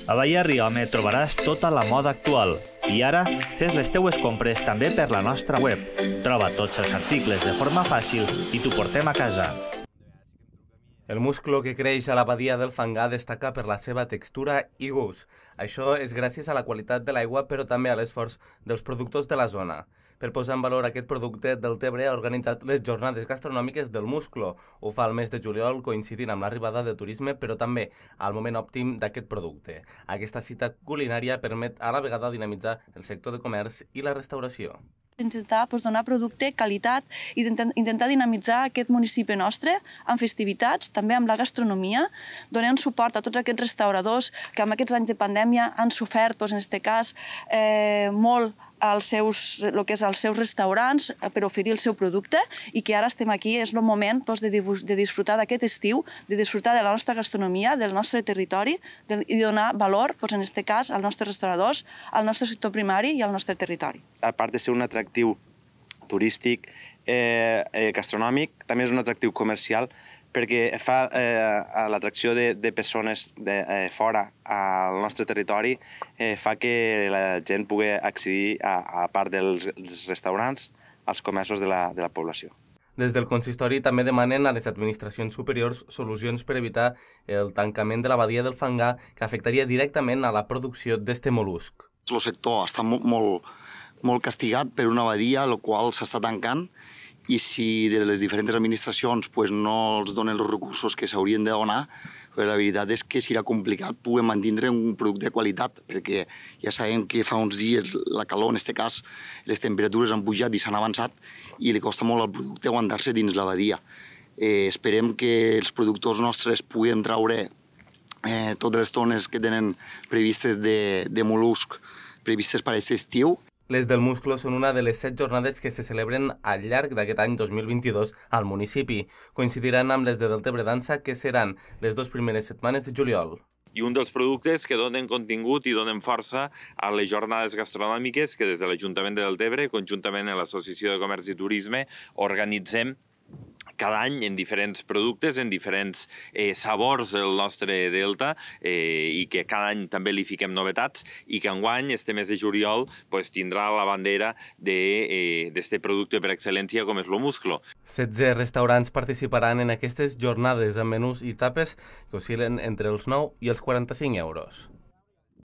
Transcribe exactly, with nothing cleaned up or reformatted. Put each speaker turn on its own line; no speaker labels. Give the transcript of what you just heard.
A Baia Riome trobaràs tota la moda actual. I ara, fes les teues compres també per la nostra web. Troba tots els articles de forma fàcil i t'ho portem a casa.
El musclo que creix a la badia del Fangar destaca per la seva textura i gust. Això és gràcies a la qualitat de l'aigua, però també a l'esforç dels productors de la zona. Per posar en valor aquest producte, Deltebre ha organitzat les jornades gastronòmiques del musclo. Ho fa el mes de juliol, coincidint amb l'arribada de turisme, però també al moment òptim d'aquest producte. Aquesta cita culinària permet a la vegada dinamitzar el sector de comerç i la restauració.
Intentar doncs, donar producte, qualitat i intentar dinamitzar aquest municipi nostre amb festivitats, també amb la gastronomia, donant suport a tots aquests restauradors que amb aquests anys de pandèmia han sofert, doncs, en aquest cas, eh, molt als seus, el que és als seus restaurants per oferir el seu producte i que ara estem aquí, és el moment doncs, de, de disfrutar d'aquest estiu, de disfrutar de la nostra gastronomia, del nostre territori de, i de donar valor, doncs, en aquest cas, als nostres restauradors, al nostre sector primari i al nostre territori.
A part de ser un atractiu turístic, eh, eh, gastronòmic, també és un atractiu comercial perquè fa eh, l'atracció de, de persones de eh, fora al nostre territori, eh, fa que la gent pugui accedir, a, a part dels, dels restaurants, als comerços de la, de la població.
Des del consistori també demanen a les administracions superiors solucions per evitar el tancament de la badia del Fangar, que afectaria directament a la producció d'este mol·lusc.
El sector està molt, molt, molt castigat per una badia, el qual s'està tancant, i si de les diferents administracions pues, no els donen els recursos que s'haurien de donar, pues, la veritat és que serà complicat poder mantenir un producte de qualitat, perquè ja sabem que fa uns dies la calor, en aquest cas, les temperatures han pujat i s'han avançat i li costa molt al producte aguantar-se dins la badia. Eh, esperem que els productors nostres puguem traure eh, totes les tones que tenen previstes de, de mol·lusc previstes per aquest estiu.
Les del musclo són una de les set jornades que se celebren al llarg d'aquest any dos mil vint-i-dos al municipi. Coincidiran amb les de Deltebre Dansa, que seran les dues primeres setmanes de juliol.
I un dels productes que donen contingut i donen força a les jornades gastronòmiques que des de l'Ajuntament de Deltebre, conjuntament amb l'Associació de Comerç i Turisme, organitzem cada any en diferents productes, en diferents eh, sabors del nostre delta eh, i que cada any també li fiquem novetats i que enguany, este mes de juliol, pues, tindrà la bandera d'este eh, producte per excel·lència com és el musclo.
setze restaurants participaran en aquestes jornades amb menús i tapes que oscil·len entre els nou i els quaranta-cinc euros.